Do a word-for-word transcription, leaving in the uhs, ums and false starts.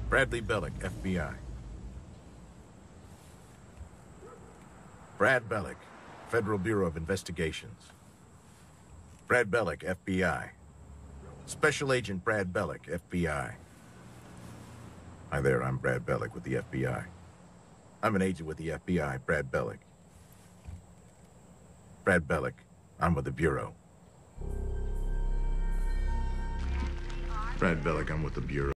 Bradley Bellick, F B I. Brad Bellick, Federal Bureau of Investigations. Brad Bellick, F B I. Special Agent Brad Bellick, F B I. Hi there, I'm Brad Bellick with the F B I. I'm an agent with the F B I, Brad Bellick. Brad Bellick, I'm with the Bureau. Brad Bellick, I'm with the Bureau.